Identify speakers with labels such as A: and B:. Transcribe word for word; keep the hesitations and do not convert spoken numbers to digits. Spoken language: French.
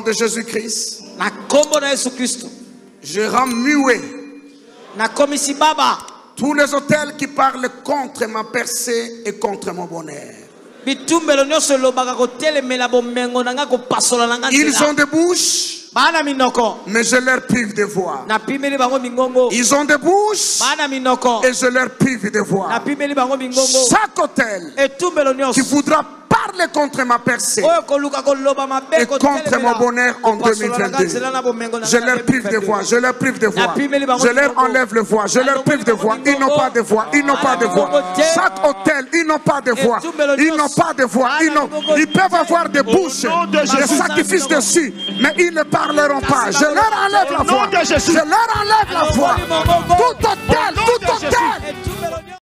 A: de Jésus-Christ, je rends muet tous les autels qui parlent contre ma percée et contre mon bonheur. Ils ont des bouches, mais je leur prive de voix. Ils ont des bouches et je leur prive de voix. Chaque autel qui voudra parler contre ma percée et contre mon bonheur en deux mille vingt-deux, je leur prive de voix, je leur prive de voix, je leur enlève le voix, je leur prive de voix. Ils n'ont pas de voix, ils n'ont pas de voix. Chaque autel, ils n'ont pas de voix, ils n'ont pas de voix. Ils, ils peuvent avoir des bouches, des sacrifices dessus, mais ils ne parleront pas. Je leur enlève la voix, je leur enlève la voix. Tout autel, tout